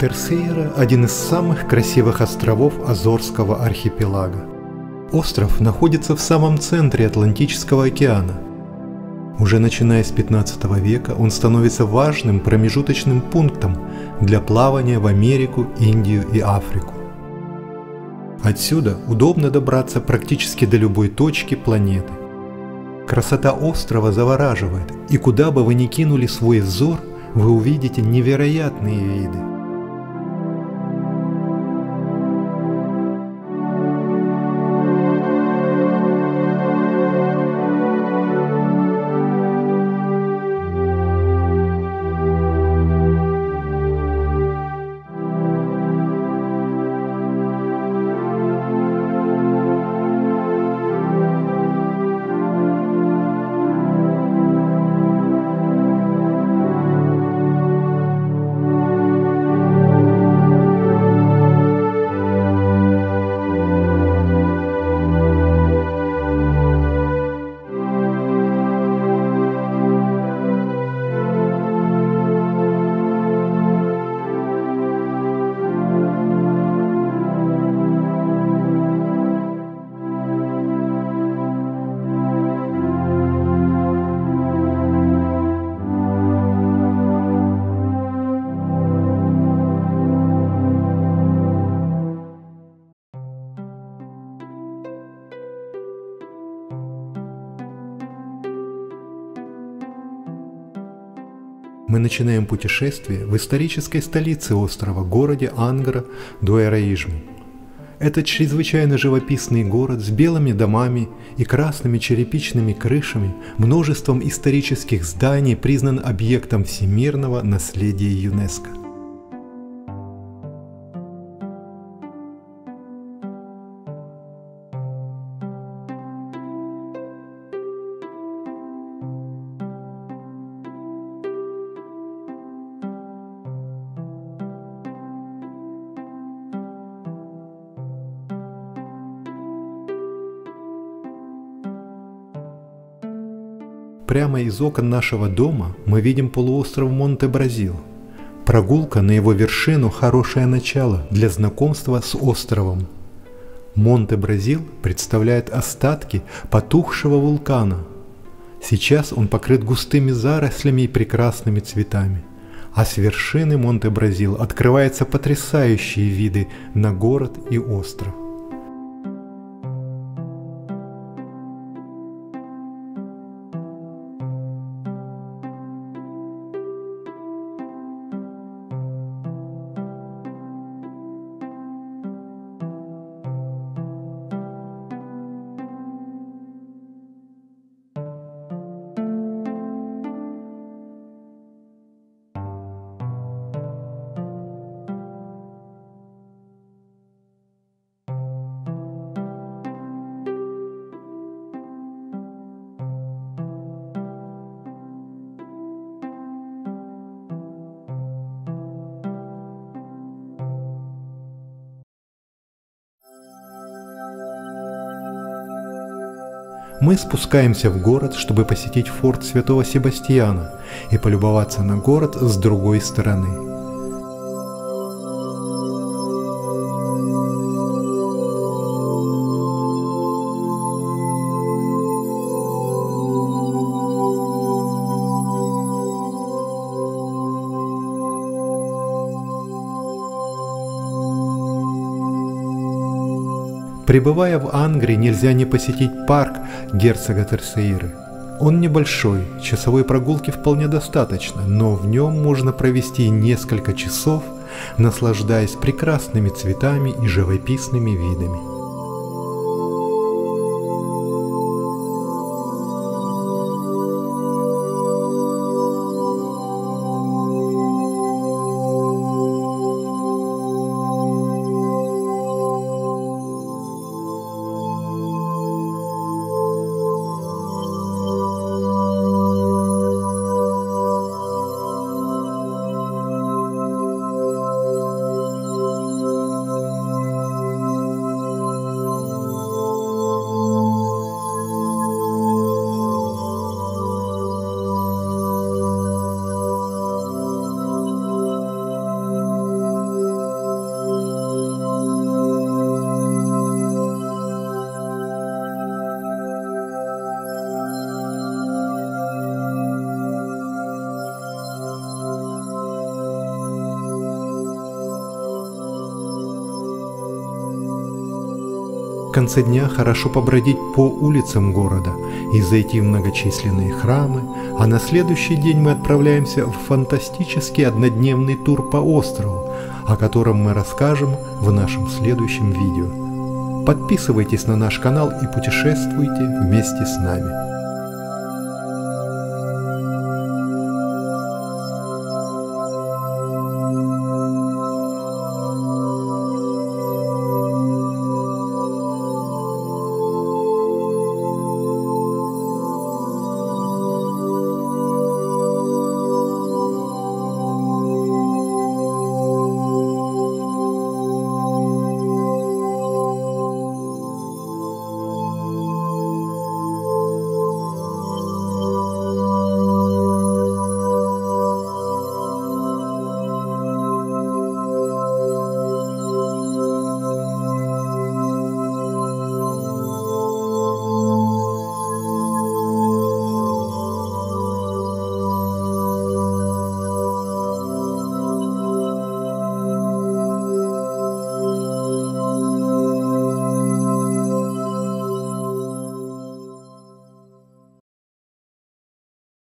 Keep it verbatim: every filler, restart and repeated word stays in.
Терсейра – один из самых красивых островов Азорского архипелага. Остров находится в самом центре Атлантического океана. Уже начиная с пятнадцатого века он становится важным промежуточным пунктом для плавания в Америку, Индию и Африку. Отсюда удобно добраться практически до любой точки планеты. Красота острова завораживает, и куда бы вы ни кинули свой взор, вы увидите невероятные виды. Мы начинаем путешествие в исторической столице острова, городе Ангра-до-Эраижму. Это чрезвычайно живописный город с белыми домами и красными черепичными крышами, множеством исторических зданий, признан объектом всемирного наследия ЮНЕСКО. Прямо из окон нашего дома мы видим полуостров Монте-Бразил. Прогулка на его вершину – хорошее начало для знакомства с островом. Монте-Бразил представляет остатки потухшего вулкана. Сейчас он покрыт густыми зарослями и прекрасными цветами. А с вершины Монте-Бразил открываются потрясающие виды на город и остров. Мы спускаемся в город, чтобы посетить форт Святого Себастьяна и полюбоваться на город с другой стороны. Прибывая в Ангре, нельзя не посетить парк герцога Терсейры. Он небольшой, часовой прогулки вполне достаточно, но в нем можно провести несколько часов, наслаждаясь прекрасными цветами и живописными видами. В конце дня хорошо побродить по улицам города и зайти в многочисленные храмы, а на следующий день мы отправляемся в фантастический однодневный тур по острову, о котором мы расскажем в нашем следующем видео. Подписывайтесь на наш канал и путешествуйте вместе с нами.